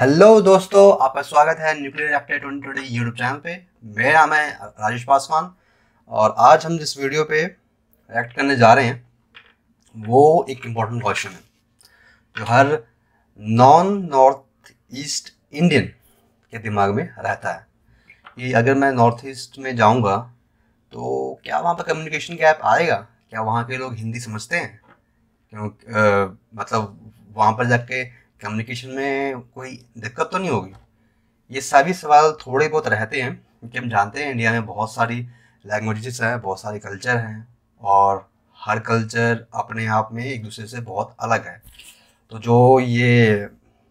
Hello दोस्तों, आपका स्वागत है न्यूक्लियर रिएक्टर 2020 यूट्यूब चैनल पे। मेरा नाम है राजेश पासवान और आज हम जिस वीडियो पे रिएक्ट करने जा रहे हैं वो एक इम्पोर्टेंट क्वेश्चन है जो हर नॉन नॉर्थ ईस्ट इंडियन के दिमाग में रहता है कि अगर मैं नॉर्थ ईस्ट में जाऊंगा तो क्या वहाँ पर कम्युनिकेशन गैप आएगा? क्या वहाँ के लोग हिंदी समझते हैं? मतलब वहाँ पर जाके कम्युनिकेशन में कोई दिक्कत तो नहीं होगी? ये सभी सवाल थोड़े बहुत रहते हैं क्योंकि हम जानते हैं इंडिया में बहुत सारी लैंग्वेजेस हैं, बहुत सारे कल्चर हैं और हर कल्चर अपने आप में एक दूसरे से बहुत अलग है। तो जो ये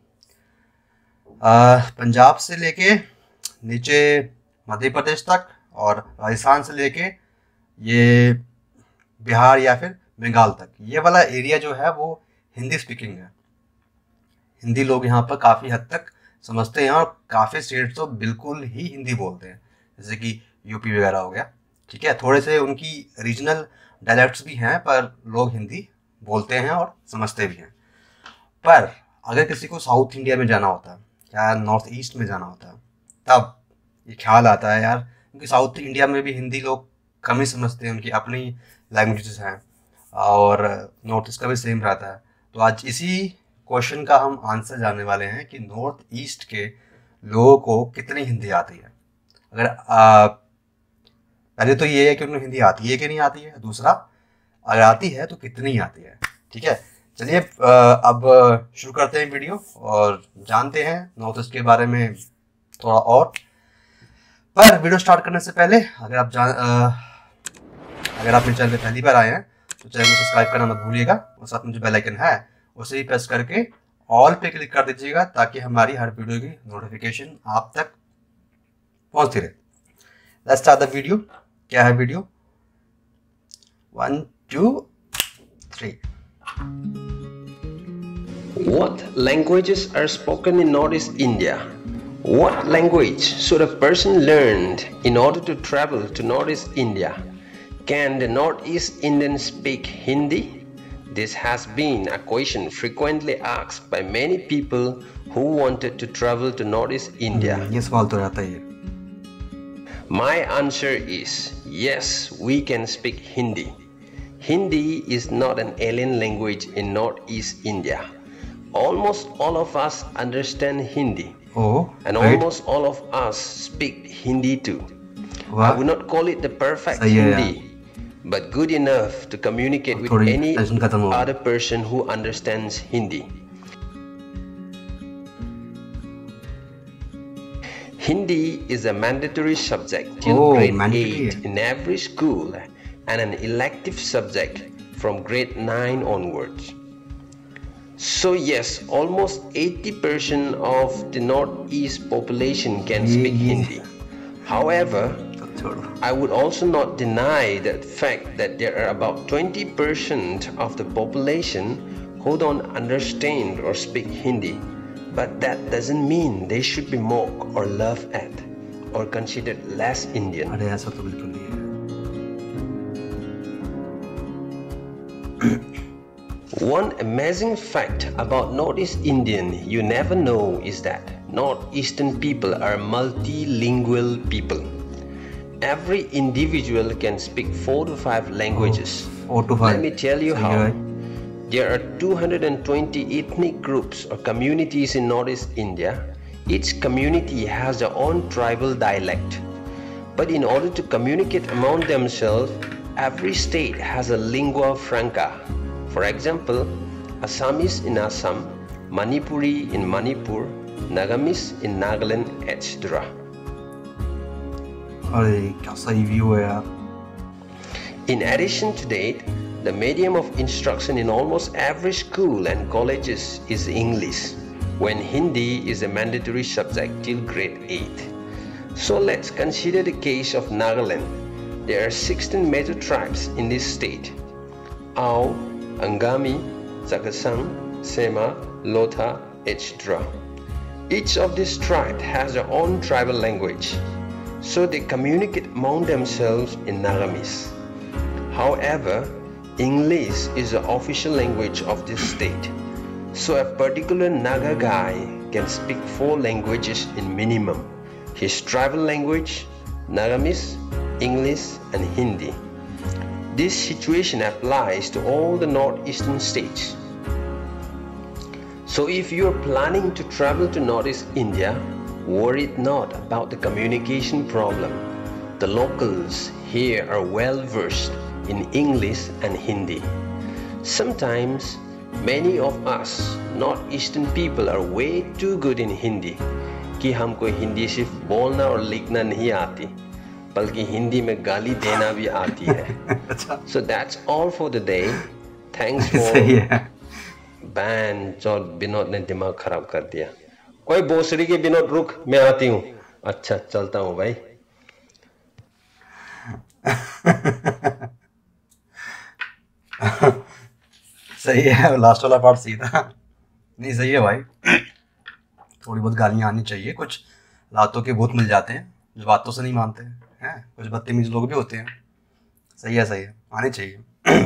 पंजाब से लेके नीचे मध्य प्रदेश तक और राजस्थान से लेके ये बिहार या फिर बंगाल तक, ये वाला एरिया जो है वो हिंदी स्पीकिंग है। हिंदी लोग यहाँ पर काफ़ी हद तक समझते हैं और काफ़ी स्टेट्स तो बिल्कुल ही हिंदी बोलते हैं, जैसे कि यूपी वगैरह हो गया। ठीक है, थोड़े से उनकी रीजनल डायलेक्ट्स भी हैं पर लोग हिंदी बोलते हैं और समझते भी हैं। पर अगर किसी को साउथ इंडिया में जाना होता है या नॉर्थ ईस्ट में जाना होता है तब ये ख्याल आता है यार, क्योंकि साउथ इंडिया में भी हिंदी लोग कम ही समझते हैं, उनकी अपनी लैंग्वेजेस हैं और नॉर्थ ईस्ट का भी सेम रहता है। तो आज इसी क्वेश्चन का हम आंसर जानने वाले हैं कि नॉर्थ ईस्ट के लोगों को कितनी हिंदी आती है। अगर पहले तो ये है कि उन्हें हिंदी आती है कि नहीं आती है, दूसरा अगर आती है तो कितनी आती है। ठीक है, चलिए अब शुरू करते हैं वीडियो और जानते हैं नॉर्थ ईस्ट के बारे में थोड़ा और। पर वीडियो स्टार्ट करने से पहले अगर आप मेरे चैनल पे पहली बार आए हैं तो चैनल को सब्सक्राइब करना मत भूलिएगा और साथ में जो बेल आइकन है उसे ही प्रेस करके ऑल पे क्लिक कर दीजिएगा ताकि हमारी हर वीडियो की नोटिफिकेशन आप तक पहुंचती रहे। Let's start the video. क्या है video? 1 2 3। What languages are spoken in Northeast India? What language should a person learn in order to travel to Northeast India? Can the Northeast Indian speak Hindi? This has been a question frequently asked by many people who wanted to travel to Northeast India. ये सवाल तो रहता ही है। My answer is yes, we can speak Hindi. Hindi is not an alien language in Northeast India. Almost all of us understand Hindi. And almost all of us speak Hindi too. I would not call it the perfect Hindi, but good enough to communicate with any other person who understands Hindi. Hindi is a mandatory subject till grade 8 in every school and an elective subject from grade 9 onwards. So yes, almost 80% of the Northeast population can speak Hindi. However, I would also not deny the fact that there are about 20% of the population who don't understand or speak Hindi. But that doesn't mean they should be mocked or laughed at or considered less Indian. अरे ऐसा तो बिल्कुल नहीं है। One amazing fact about Northeast Indian you never know is that Northeastern people are multilingual people. Every individual can speak 4 to 5 languages. 4 to 5. Let me tell you how. There are 220 ethnic groups or communities in Northeast India. Each community has their own tribal dialect. But in order to communicate among themselves, every state has a lingua franca. For example, Assamese in Assam, Manipuri in Manipur, Nagamese in Nagaland, etc. In addition to that, the medium of instruction in almost every school and colleges is English, when Hindi is a mandatory subject till grade 8. So let's consider the case of Nagaland. There are 16 major tribes in this state: Ao, Angami, Sakasang, Sema, Lotha, etc. Each of these tribes has their own tribal language, so they communicate among themselves in Nagamese. However, English is the official language of this state, so a particular Naga guy can speak 4 languages in minimum. His tribal language, Nagamis, English and Hindi. This situation applies to all the northeastern states. So if you are planning to travel to Northeast India, worry not about the communication problem. The locals here are well versed in English and Hindi. Sometimes many of us northeastern people are way too good in Hindi कि हमको हिंदी सिर्फ बोलना और लिखना नहीं आती, बल्कि हिंदी में गाली देना भी आती है. So that's all for the day. Thanks for बैन चौथ विनोद ने दिमाग खराब कर दिया. कोई बोसड़ी के विनोद रुक, मैं आती हूँ. अच्छा चलता हूँ भाई. सही है, लास्ट वाला पार्ट सही था. नहीं सही है भाई, थोड़ी बहुत गालियाँ आनी चाहिए. कुछ लातों के भूत मिल जाते हैं जो बातों से नहीं मानते हैं. कुछ बदतमीज लोग भी होते हैं. सही है, आनी चाहिए.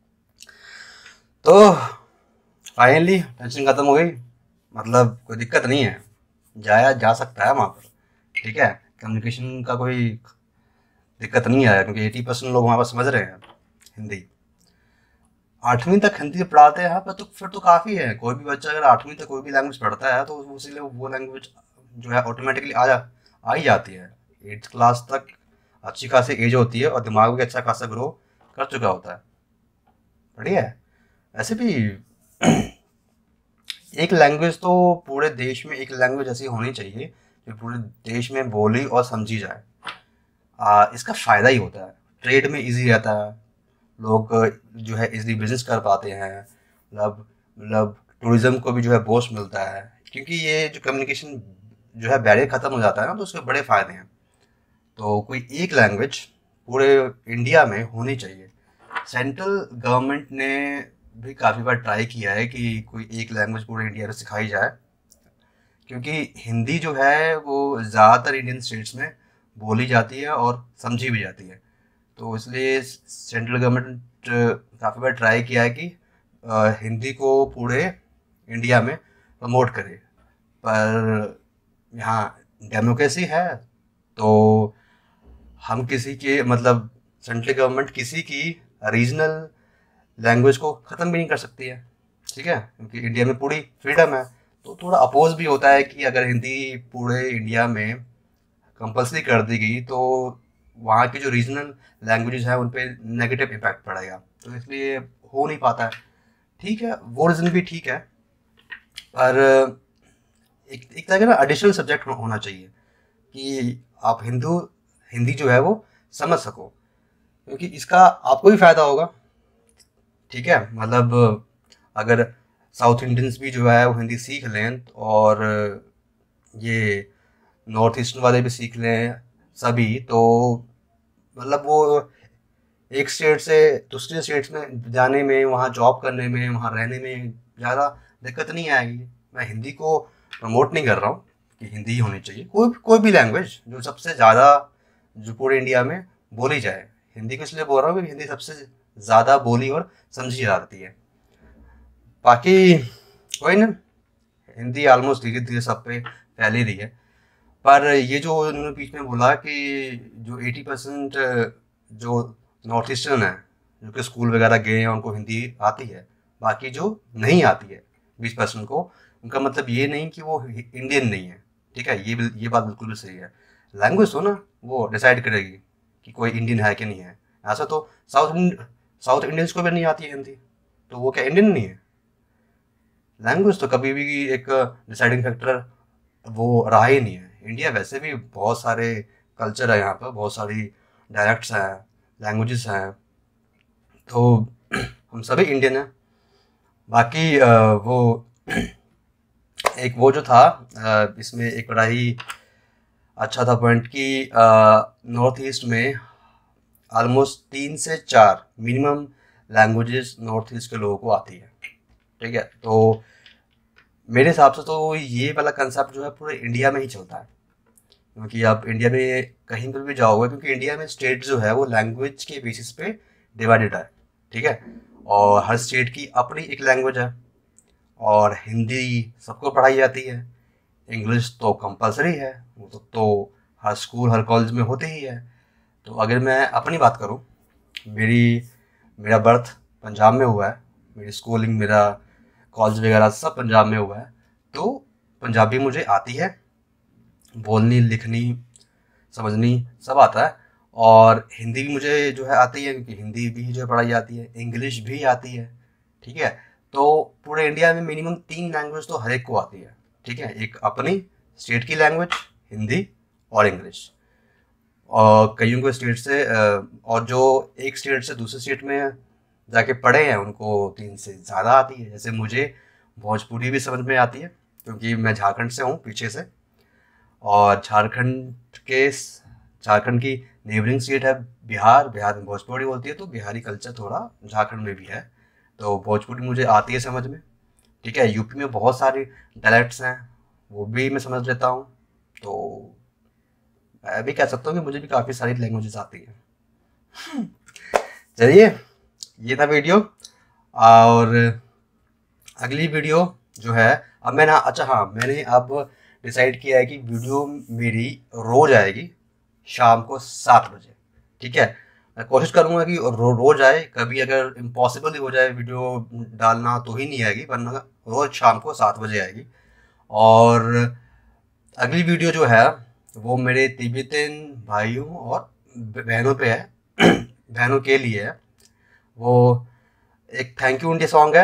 तो फाइनली टेंशन खत्म हो गई. मतलब कोई दिक्कत नहीं है, जाया जा सकता है वहाँ पर. ठीक है, कम्युनिकेशन का कोई दिक्कत नहीं है, क्योंकि 80% लोग वहाँ पर समझ रहे हैं हिंदी. 8वीं तक हिंदी पढ़ाते हैं पर, तो फिर तो काफ़ी है. कोई भी बच्चा अगर 8वीं तक कोई भी लैंग्वेज पढ़ता है तो उसीलिए वो लैंग्वेज जो है ऑटोमेटिकली आ ही जाती है. 8th क्लास तक अच्छी खासी एज होती है और दिमाग भी अच्छा खासा ग्रो कर चुका होता है. बढ़िया है. ऐसे भी एक लैंग्वेज तो पूरे देश में एक लैंग्वेज ऐसी होनी चाहिए जो पूरे देश में बोली और समझी जाए. इसका फ़ायदा ही होता है. ट्रेड में इजी रहता है, लोग जो है इजीली बिजनेस कर पाते हैं. मतलब टूरिज्म को भी जो है बूस्ट मिलता है, क्योंकि ये जो कम्युनिकेशन जो है बैरियर ख़त्म हो जाता है ना, तो उसके बड़े फ़ायदे हैं. तो कोई एक लैंग्वेज पूरे इंडिया में होनी चाहिए. सेंट्रल गवर्नमेंट ने भी काफ़ी बार ट्राई किया है कि कोई एक लैंग्वेज पूरे इंडिया में सिखाई जाए, क्योंकि हिंदी जो है वो ज़्यादातर इंडियन स्टेट्स में बोली जाती है और समझी भी जाती है. तो इसलिए सेंट्रल गवर्नमेंट काफ़ी बार ट्राई किया है कि हिंदी को पूरे इंडिया में प्रमोट करे. पर यहाँ डेमोक्रेसी है, तो हम किसी के मतलब सेंट्रल गवर्नमेंट किसी की रीजनल लैंग्वेज को ख़त्म भी नहीं कर सकती है. ठीक है, क्योंकि इंडिया में पूरी फ्रीडम है. तो थोड़ा अपोज भी होता है कि अगर हिंदी पूरे इंडिया में कंपल्सरी कर दी गई तो वहाँ की जो रीजनल लैंग्वेजेस हैं उन पर नेगेटिव इम्पैक्ट पड़ेगा. तो इसलिए हो नहीं पाता है. ठीक है, वो रीज़न भी ठीक है, पर एक तरह का ना एडिशनल सब्जेक्ट होना चाहिए कि आप हिंदी जो है वो समझ सको, क्योंकि इसका आपको भी फ़ायदा होगा. ठीक है, मतलब अगर साउथ इंडियंस भी जो है वो हिंदी सीख लें और ये नॉर्थ ईस्टर्न वाले भी सीख लें सभी, तो मतलब वो एक स्टेट से दूसरे स्टेट्स में जाने में, वहाँ जॉब करने में, वहाँ रहने में ज़्यादा दिक्कत नहीं आएगी. मैं हिंदी को प्रमोट नहीं कर रहा हूँ कि हिंदी ही होनी चाहिए. कोई भी लैंग्वेज जो सबसे ज़्यादा जो पूरे इंडिया में बोली जाए. हिंदी को इसलिए बोल रहा हूँ क्योंकि हिंदी सबसे ज़्यादा बोली और समझी जाती है. बाकी कोई ना, हिंदी ऑलमोस्ट धीरे धीरे सब पे फैल ही रही है. पर ये जो उन्होंने बीच में बोला कि जो 80% जो नॉर्थ ईस्टर्न है जो कि स्कूल वगैरह गए हैं उनको हिंदी आती है, बाकी जो नहीं आती है 20% को, उनका मतलब ये नहीं कि वो इंडियन नहीं है. ठीक है, ये बात बिल्कुल भी सही है. लैंग्वेज तो ना वो डिसाइड करेगी कि कोई इंडियन है कि नहीं है. ऐसा तो साउथ इंडियंस को भी नहीं आती है हिंदी, तो वो क्या इंडियन नहीं है? लैंग्वेज तो कभी भी एक डिसाइडिंग फैक्टर वो रहा ही नहीं है. इंडिया वैसे भी बहुत सारे कल्चर है, यहाँ पर बहुत सारी डायलेक्ट्स हैं, लैंग्वेजेस हैं, तो हम सभी इंडियन हैं. बाकी वो जो था इसमें एक बड़ा ही अच्छा था पॉइंट कि नॉर्थ ईस्ट में ऑलमोस्ट 3 से 4 मिनिमम लैंग्वेजेस नॉर्थ ईस्ट के लोगों को आती है. ठीक है, तो मेरे हिसाब से तो ये वाला कंसेप्ट जो है पूरे इंडिया में ही चलता है, क्योंकि आप इंडिया में कहीं पर भी जाओगे, क्योंकि इंडिया में स्टेट जो है वो लैंग्वेज के बेसिस पे डिवाइडेड है. ठीक है, और हर स्टेट की अपनी एक लैंग्वेज है और हिंदी सबको पढ़ाई जाती है. इंग्लिश तो कंपलसरी है, वो तो हर स्कूल हर कॉलेज में होते ही है। तो अगर मैं अपनी बात करूँ, मेरा बर्थ पंजाब में हुआ है, मेरी स्कूलिंग, मेरा कॉलेज वगैरह सब पंजाब में हुआ है, तो पंजाबी मुझे आती है, बोलनी लिखनी समझनी सब आता है। और हिंदी भी मुझे जो है आती है, क्योंकि हिंदी भी जो है पढ़ाई आती है, इंग्लिश भी आती है। ठीक है, तो पूरे इंडिया में मिनिमम 3 लैंग्वेज तो हर एक को आती है। ठीक है, एक अपनी स्टेट की लैंग्वेज हिंदी और इंग्लिश, और कईयों को स्टेट से और जो एक स्टेट से दूसरे स्टेट में जाके पढ़े हैं उनको 3 से ज़्यादा आती है। जैसे मुझे भोजपुरी भी समझ में आती है, क्योंकि मैं झारखंड से हूँ पीछे से, और झारखंड की नेबरिंग स्टेट है बिहार, बिहार में भोजपुरी बोलती है, तो बिहारी कल्चर थोड़ा झारखंड में भी है, तो भोजपुरी मुझे आती है समझ में। ठीक है, यूपी में बहुत सारे डायलेक्ट्स हैं, वो भी मैं समझ लेता हूँ। तो मैं भी कह सकता हूँ कि मुझे भी काफ़ी सारी लैंग्वेजेस आती हैं। चलिए, ये था वीडियो, और अगली वीडियो जो है अब मैंने, अच्छा हाँ, मैंने अब डिसाइड किया है कि वीडियो मेरी रोज आएगी शाम को 7 बजे। ठीक है, मैं कोशिश करूँगा कि रोज आए, कभी अगर इम्पॉसिबल ही हो जाए वीडियो डालना तो ही नहीं आएगी, वरना रोज शाम को 7 बजे आएगी। और अगली वीडियो जो है वो मेरे तिब्बतन भाइयों और बहनों पे है, बहनों के लिए है। वो एक थैंक यू इंडिया सॉन्ग है,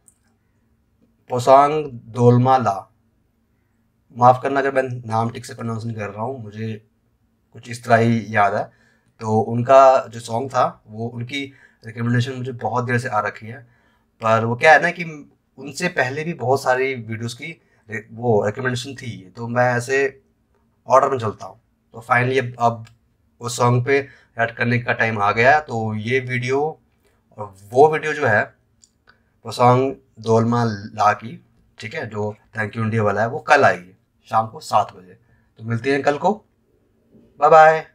पोसांग दोलमा ला, माफ़ करना अगर मैं नाम ठीक से प्रोनाउंस नहीं कर रहा हूँ, मुझे कुछ इस तरह ही याद है। तो उनका जो सॉन्ग था, वो उनकी रिकमेंडेशन मुझे बहुत देर से आ रखी है, पर वो क्या है ना कि उनसे पहले भी बहुत सारी वीडियोस की वो रिकमेंडेशन थी, तो मैं ऐसे ऑर्डर में चलता हूँ। तो फाइनली अब उस सॉन्ग पे ऐड करने का टाइम आ गया है। तो ये वीडियो और वो वीडियो जो है वो सॉन्ग दोलमा ला की, ठीक है, जो थैंक यू इंडिया वाला है, वो कल आएगी शाम को 7 बजे। तो मिलते हैं कल को, बाय बाय।